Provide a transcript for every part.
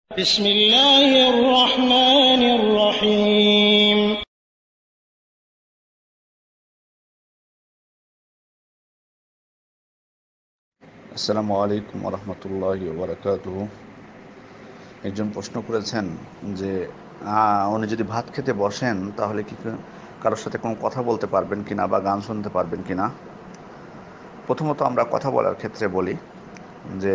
بسم الله الرحمن الرحيم আসসালামু আলাইকুম ওয়া রাহমাতুল্লাহি ওয়া বারাকাতুহু। একজন প্রশ্ন করেছেন যে উনি যদি ভাত খেতে বসেন তাহলে কি কারোর সাথে কোনো কথা বলতে পারবেন কিনা বা গান শুনতে পারবেন কিনা। প্রথমত আমরা কথা বলার ক্ষেত্রে বলি যে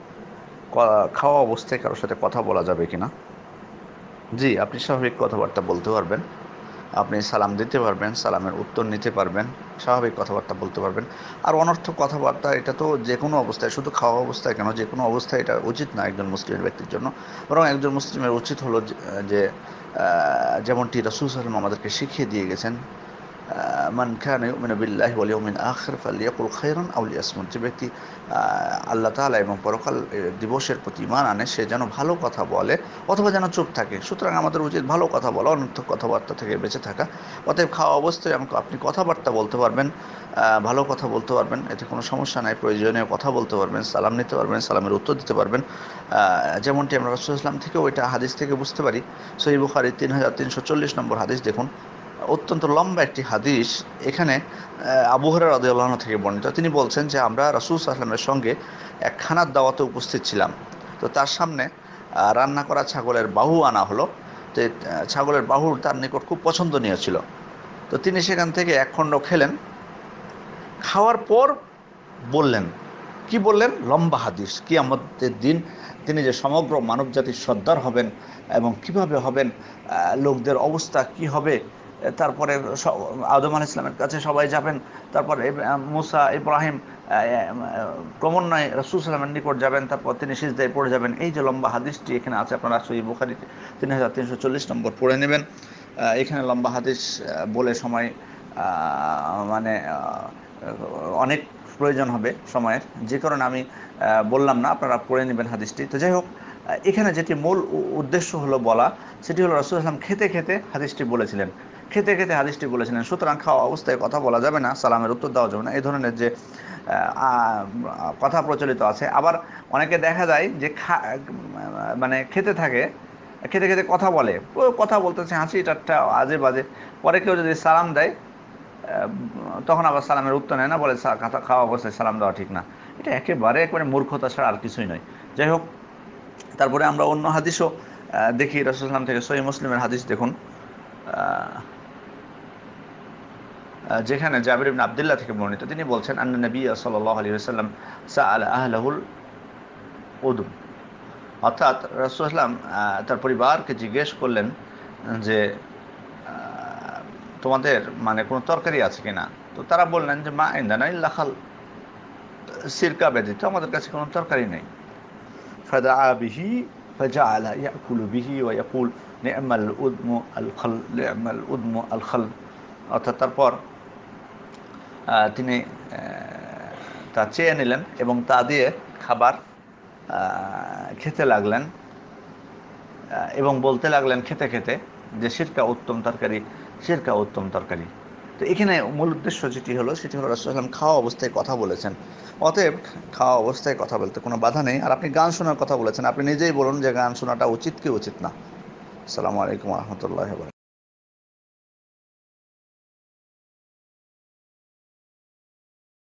খাওয়া অবস্থায় কারোর সাথে কথা বলা যাবে কিনা। জি, আপনি স্বাভাবিক কথাবার্তা বলতে পারবেন, আপনি সালাম দিতে পারবেন, সালামের উত্তর নিতে পারবেন, স্বাভাবিক কথাবার্তা বলতে পারবেন। আর অনর্থক কথাবার্তা এটা তো যে কোনো অবস্থায়, শুধু খাওয়া অবস্থায় কেন, যে কোনো অবস্থায় এটা উচিত না একজন মুসলিমের ব্যক্তির জন্য। বরং একজন মুসলিমের উচিত হলো যে যেমনটি রাসূল সাল্লাল্লাহু আলাইহি ওয়াসাল্লাম আমাদেরকে শিখিয়ে দিয়ে গেছেন, মান কানা ইউমিনু বিল্লাহি ওয়াল ইয়াউমিল আখির ফালইয়াকুল খায়রান আও লিয়াসমুত। যে ব্যক্তি আল্লাহ তাআলা এবং পরকাল দিবসের প্রতি ঈমান আনে সে যেন ভালো কথা বলে অথবা যেন চুপ থাকে। সুতরাং আমাদের উচিত ভালো কথা বলা, অনর্থক কথাবার্তা থেকে বেঁচে থাকা। অতএব খাওয়া অবস্থায় আপনি কথাবার্তা বলতে পারবেন, ভালো কথা বলতে পারবেন, এতে কোনো সমস্যা নাই। প্রয়োজনীয় কথা বলতে পারবেন, সালাম নিতে পারবেন, সালামের উত্তর দিতে পারবেন। যেমনটি আমরা রাসূল সাল্লাল্লাহু আলাইহি ওয়াসাল্লাম থেকেও এটা হাদিস থেকে বুঝতে পারি। সহিহ বুখারী 3340 নম্বর হাদিস দেখুন, অত্যন্ত লম্বা একটি হাদিস। এখানে আবু হুরায়রা রাদিয়াল্লাহু আনহু থেকে বর্ণিত। তিনি বলছেন যে আমরা রাসূল সাল্লাল্লাহু আলাইহি ওয়াসাল্লামের সঙ্গে এক খানার দাওয়াতে উপস্থিত ছিলাম। তো তার সামনে রান্না করা ছাগলের বাহু আনা হলো। তো ছাগলের বাহু তার নিকট খুব পছন্দনীয় ছিল। তো তিনি সেখান থেকে এক খণ্ড খেলেন। খাওয়ার পর বললেন, কি বললেন? লম্বা হাদিস, কিয়ামতের দিন তিনি যে সমগ্র মানবজাতির সর্দার হবেন এবং কিভাবে হবেন, লোকদের অবস্থা কি হবে, তারপরে আদম আলাইহিস সালামের কাছে সবাই যাবেন, তারপর মুসা ইব্রাহিম ক্রমান্বয়ে রাসূল সাল্লামের নিকট যাবেন, তারপর তিনি সিজদায় পড়ে যাবেন। এই যে লম্বা হাদিসটি এখানে আছে, আপনারা সহিহ বুখারী 3340 নম্বর পড়ে নেবেন। এখানে লম্বা হাদিস বলে সময় মানে অনেক প্রয়োজন হবে সময়ের, যে কারণে আমি বললাম না, আপনারা পড়ে নেবেন হাদিসটি। তো যাই হোক, এখানে যেটি মূল উদ্দেশ্য হলো বলা, সেটি হলো রাসূল সাল্লাল্লাহু আলাইহি ওয়াসাল্লাম খেতে খেতে হাদিসটি বলেছিলেন, খেতে খেতে হাদিসটি বলেছিলেন। সুতরাং খাওয়া অবস্থায় কথা বলা যাবে না, সালামের উত্তর দেওয়া যাবে না, এই ধরনের যে কথা প্রচলিত আছে। আবার অনেকে দেখা যায় যে মানে খেতে থাকে, খেতে খেতে কথা বলে, ও কথা বলতেছে হাসি ঠাট্টা আজে বাজে, পরে কেউ যদি সালাম দেয় তখন আবার সালামের উত্তর নেয় না, বলে খাওয়া অবস্থায় সালাম দেওয়া ঠিক না। এটা একেবারে মূর্খতা ছাড়া আর কিছুই নয়। যাই হোক, তারপরে আমরা অন্য হাদিসও দেখি রাসূল সাল্লাল্লাহু আলাইহি ওয়াসাল্লাম থেকে। সহিহ মুসলিমের হাদিস দেখুন, যেখানে জাবির ইবনে আব্দুল্লাহ থেকে বর্ণিত। তিনি বলছেন, আন্না নবী সাল্লাল্লাহু আলাইহি ওয়াসাল্লাম সাআলা আহলাহুল উদুম। অর্থাৎ রাসূল সাল্লাল্লাহু আলাইহি ওয়াসাল্লাম তার পরিবারকে জিজ্ঞেস করলেন যে তোমাদের মানে কোনো তরকারি আছে কিনা। তো তারা বললেন যে মা ইনদানা ইল্লা খাল, সিরকা ব্যতীত আমাদের কাছে কোনো তরকারি নেই। ফাদাআ বিহি ফাজাআলা ইয়াকুলু বিহি ওয়া ইয়াকুল নি'মাল উদমু আল খাল, নি'মাল উদমু আল খাল। অর্থাৎ তারপর তিনি তা চেয়ে নিলেন এবং তা দিয়ে খাবার খেতে লাগলেন এবং বলতে লাগলেন খেতে খেতে যে সিরকা উত্তম তরকারি, সিরকা উত্তম তরকারি। তো এখানে মূল উদ্দেশ্য যেটি হলো সেটি হলো রাসূল সাল্লাল্লাহু আলাইহি ওয়াসাল্লাম খাওয়া অবস্থায় কথা বলেছেন। অতএব খাওয়া অবস্থায় কথা বলতে কোনো বাধা নেই। আর আপনি গান শোনার কথা বলেছেন, আপনি নিজেই বলুন যে গান শোনাটা উচিত কি উচিত না। আসসালামু আলাইকুম ওয়া রাহমাতুল্লাহি ওয়া বারাকাতুহু।